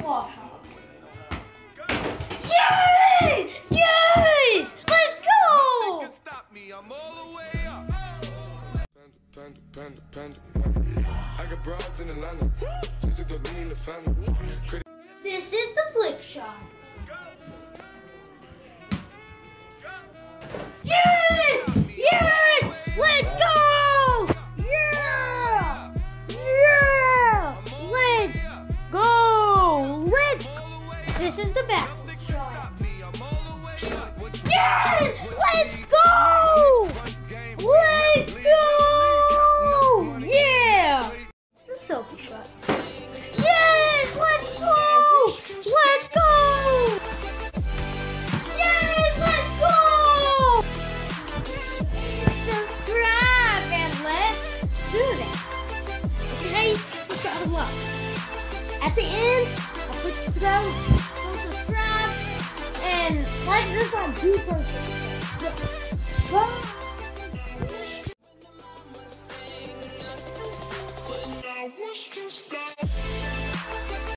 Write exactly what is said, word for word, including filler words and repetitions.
claw shot. Yes! Yes! Let's go! Panda, panda, panda, panda. I got broads in Atlanta. Just to lean the family. This is the flick shot. Yes! Yes! Let's go! Yeah! Yeah! Let's go! Let's go! This is the back shot. Yes! Let's go! Let's go! Yeah! It's the selfie shot. Yes! Let's go! Let's go! Yes! Let's go! Subscribe and let's do that. Okay? Subscribe and what? At the end, I'll put subscribe, so subscribe and like this on two person.